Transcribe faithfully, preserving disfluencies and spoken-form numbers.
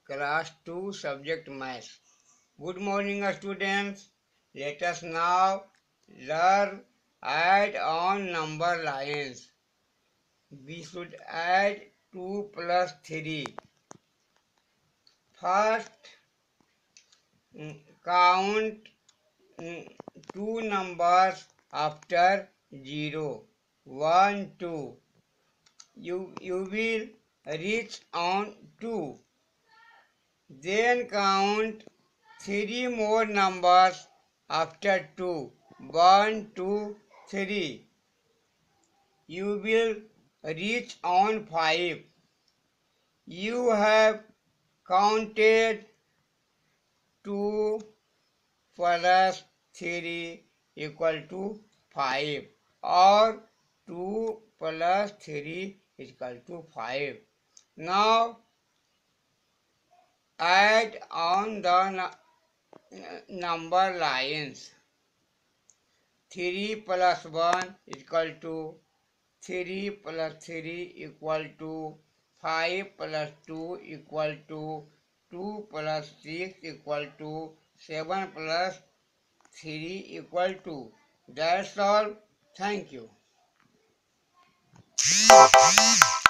Class two Subject Math. Good morning students. Let us now learn add on number lines. We should add two plus three. First, count two numbers after zero. one, two. You, you will reach on two. Then count three more numbers after two. one, two, three. You will reach on five. You have counted two plus three equal to five, or two plus three equal to five. Now add on the number lines. three plus one equal to three plus three equal to five plus two equal to two plus six equal to seven plus three equal to. That's all. Thank you.